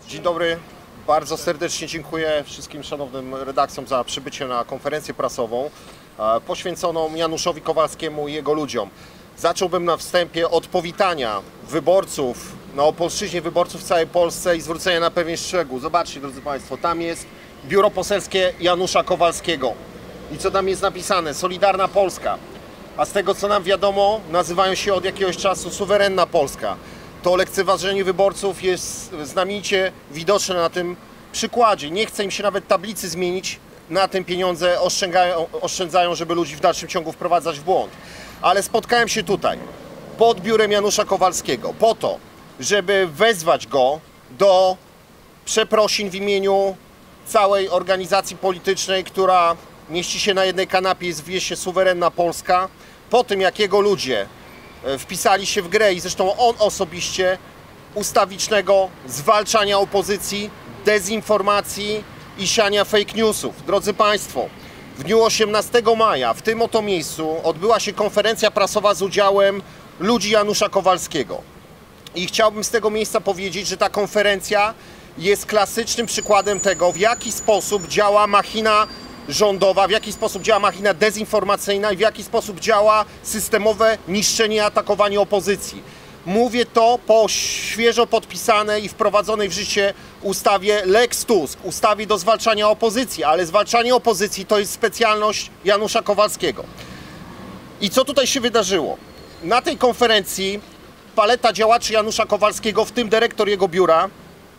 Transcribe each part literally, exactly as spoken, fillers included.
Dzień dobry, bardzo serdecznie dziękuję wszystkim szanownym redakcjom za przybycie na konferencję prasową poświęconą Januszowi Kowalskiemu i jego ludziom. Zacząłbym na wstępie od powitania wyborców na Opolszczyźnie, wyborców w całej Polsce i zwrócenia na pewien szczegół. Zobaczcie, drodzy Państwo, tam jest biuro poselskie Janusza Kowalskiego. I co tam jest napisane? Solidarna Polska. A z tego, co nam wiadomo, nazywają się od jakiegoś czasu Suwerenna Polska. To lekceważenie wyborców jest znamiennie widoczne na tym przykładzie. Nie chce im się nawet tablicy zmienić, na tym pieniądze oszczędzają, oszczędzają, żeby ludzi w dalszym ciągu wprowadzać w błąd. Ale spotkałem się tutaj, pod biurem Janusza Kowalskiego, po to, żeby wezwać go do przeprosin w imieniu całej organizacji politycznej, która mieści się na jednej kanapie i zwie się Suwerenna Polska, po tym jak jego ludzie wpisali się w grę i zresztą on osobiście ustawicznego zwalczania opozycji, dezinformacji i siania fake newsów. Drodzy Państwo, w dniu osiemnastego maja w tym oto miejscu odbyła się konferencja prasowa z udziałem ludzi Janusza Kowalskiego. I chciałbym z tego miejsca powiedzieć, że ta konferencja jest klasycznym przykładem tego, w jaki sposób działa machina rządowa, w jaki sposób działa machina dezinformacyjna i w jaki sposób działa systemowe niszczenie i atakowanie opozycji. Mówię to po świeżo podpisanej i wprowadzonej w życie ustawie Lex Tusk, ustawie do zwalczania opozycji, ale zwalczanie opozycji to jest specjalność Janusza Kowalskiego. I co tutaj się wydarzyło? Na tej konferencji paleta działaczy Janusza Kowalskiego, w tym dyrektor jego biura,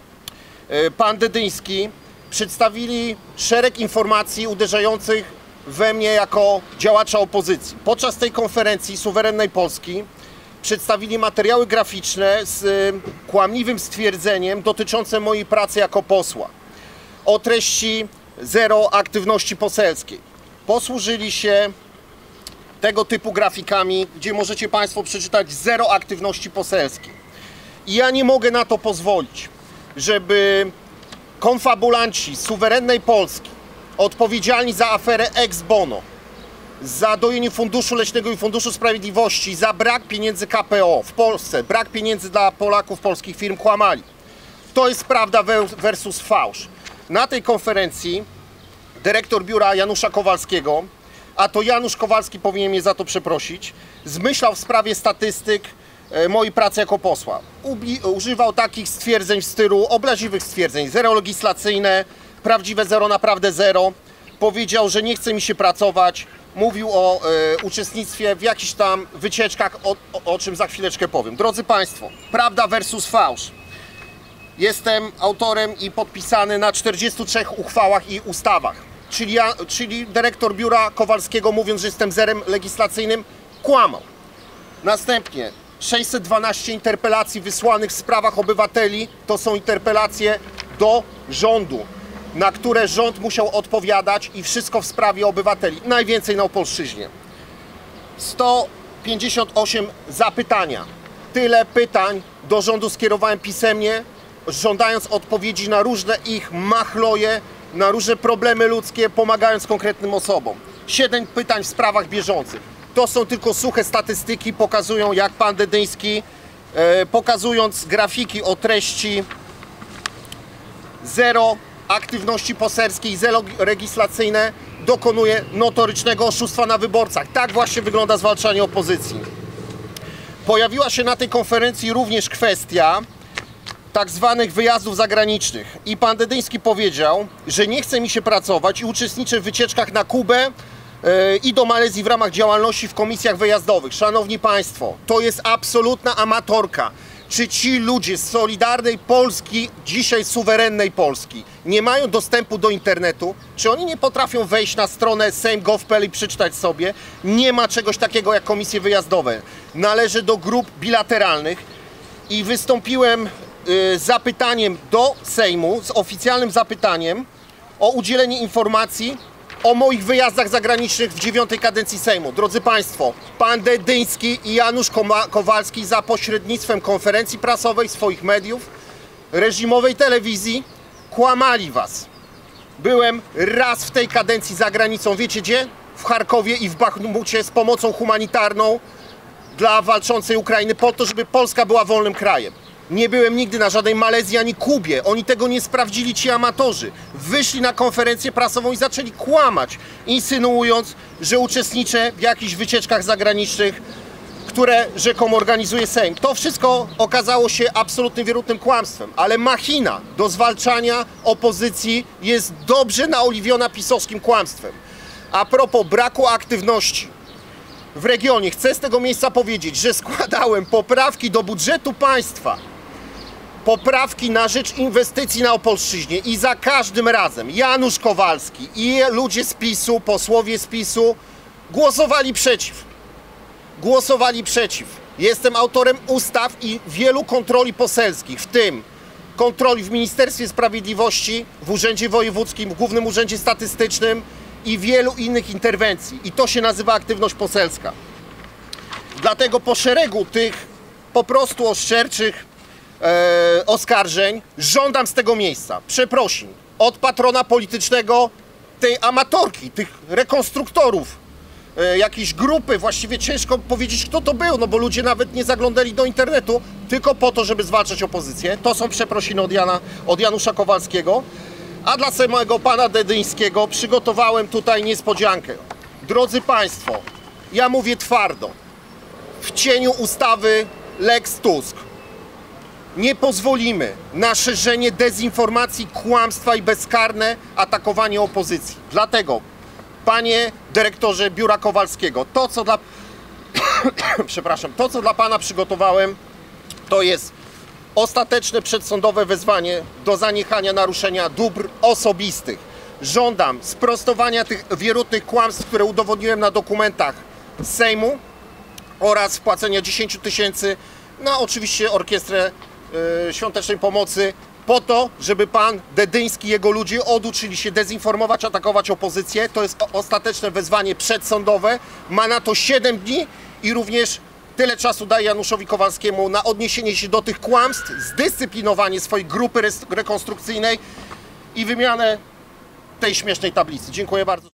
pan Dedyński, przedstawili szereg informacji uderzających we mnie jako działacza opozycji. Podczas tej konferencji Suwerennej Polski przedstawili materiały graficzne z kłamliwym stwierdzeniem dotyczące mojej pracy jako posła o treści zero aktywności poselskiej. Posłużyli się tego typu grafikami, gdzie możecie Państwo przeczytać zero aktywności poselskiej. I ja nie mogę na to pozwolić, żeby konfabulanci Suwerennej Polski, odpowiedzialni za aferę ex bono, za dojenie Funduszu Leśnego i Funduszu Sprawiedliwości, za brak pieniędzy K P O w Polsce, brak pieniędzy dla Polaków, polskich firm, kłamali. To jest prawda versus fałsz. Na tej konferencji dyrektor biura Janusza Kowalskiego, a to Janusz Kowalski powinien mnie za to przeprosić, zmyślał w sprawie statystyk mojej pracy jako posła. Ubi używał takich stwierdzeń w stylu obraźliwych stwierdzeń, zero legislacyjne, prawdziwe zero, naprawdę zero. Powiedział, że nie chce mi się pracować. Mówił o e, uczestnictwie w jakichś tam wycieczkach, o, o, o czym za chwileczkę powiem. Drodzy Państwo, prawda versus fałsz. Jestem autorem i podpisany na czterdziestu trzech uchwałach i ustawach. Czyli, ja, czyli dyrektor biura Kowalskiego, mówiąc, że jestem zerem legislacyjnym, kłamał. Następnie sześćset dwanaście interpelacji wysłanych w sprawach obywateli to są interpelacje do rządu, na które rząd musiał odpowiadać i wszystko w sprawie obywateli. Najwięcej na Opolszczyźnie. sto pięćdziesiąt osiem zapytania. Tyle pytań do rządu skierowałem pisemnie, żądając odpowiedzi na różne ich machloje, na różne problemy ludzkie, pomagając konkretnym osobom. siedem pytań w sprawach bieżących. To są tylko suche statystyki, pokazują, jak pan Dedyński, e, pokazując grafiki o treści zero aktywności poselskiej, zero legislacyjne, dokonuje notorycznego oszustwa na wyborcach. Tak właśnie wygląda zwalczanie opozycji. Pojawiła się na tej konferencji również kwestia tak zwanych wyjazdów zagranicznych. I pan Dedyński powiedział, że nie chce mi się pracować i uczestniczę w wycieczkach na Kubę i do Malezji w ramach działalności w komisjach wyjazdowych. Szanowni Państwo, to jest absolutna amatorka. Czy ci ludzie z Solidarnej Polski, dzisiaj Suwerennej Polski, nie mają dostępu do internetu? Czy oni nie potrafią wejść na stronę sejm kropka gov kropka p l i przeczytać sobie? Nie ma czegoś takiego jak komisje wyjazdowe. Należy do grup bilateralnych i wystąpiłem z zapytaniem do Sejmu, z oficjalnym zapytaniem o udzielenie informacji o moich wyjazdach zagranicznych w dziewiątej kadencji Sejmu. Drodzy Państwo, pan Dedyński i Janusz Kowalski za pośrednictwem konferencji prasowej, swoich mediów, reżimowej telewizji kłamali was. Byłem raz w tej kadencji za granicą, wiecie gdzie? W Charkowie i w Bachmucie z pomocą humanitarną dla walczącej Ukrainy, po to, żeby Polska była wolnym krajem. Nie byłem nigdy na żadnej Malezji ani Kubie. Oni tego nie sprawdzili, ci amatorzy. Wyszli na konferencję prasową i zaczęli kłamać, insynuując, że uczestniczę w jakichś wycieczkach zagranicznych, które rzekomo organizuje Sejm. To wszystko okazało się absolutnym wierutnym kłamstwem, ale machina do zwalczania opozycji jest dobrze naoliwiona pisowskim kłamstwem. A propos braku aktywności w regionie, chcę z tego miejsca powiedzieć, że składałem poprawki do budżetu państwa, poprawki na rzecz inwestycji na Opolszczyźnie i za każdym razem Janusz Kowalski i ludzie z PiSu, posłowie z PiSu głosowali przeciw. Głosowali przeciw. Jestem autorem ustaw i wielu kontroli poselskich, w tym kontroli w Ministerstwie Sprawiedliwości, w Urzędzie Wojewódzkim, w Głównym Urzędzie Statystycznym i wielu innych interwencji. I to się nazywa aktywność poselska. Dlatego po szeregu tych po prostu oszczerczych e, oskarżeń żądam z tego miejsca przeprosin od patrona politycznego tej amatorki, tych rekonstruktorów, e, jakiejś grupy, właściwie ciężko powiedzieć, kto to był, no bo ludzie nawet nie zaglądali do internetu, tylko po to, żeby zwalczać opozycję. To są przeprosiny od, Jana, od Janusza Kowalskiego. A dla samego pana Dedyńskiego przygotowałem tutaj niespodziankę. Drodzy Państwo, ja mówię twardo, w cieniu ustawy Lex Tusk nie pozwolimy na szerzenie dezinformacji, kłamstwa i bezkarne atakowanie opozycji. Dlatego, panie dyrektorze Biura Kowalskiego, to co dla, przepraszam, to co dla pana przygotowałem, to jest ostateczne przedsądowe wezwanie do zaniechania naruszenia dóbr osobistych. Żądam sprostowania tych wierutnych kłamstw, które udowodniłem na dokumentach Sejmu oraz wpłacenia dziesięć tysięcy na oczywiście Orkiestrę yy, Świątecznej Pomocy po to, żeby pan Dedyński i jego ludzie oduczyli się dezinformować, atakować opozycję. To jest ostateczne wezwanie przedsądowe. Ma na to siedem dni i również tyle czasu daje Januszowi Kowalskiemu na odniesienie się do tych kłamstw, zdyscyplinowanie swojej grupy rekonstrukcyjnej i wymianę tej śmiesznej tablicy. Dziękuję bardzo.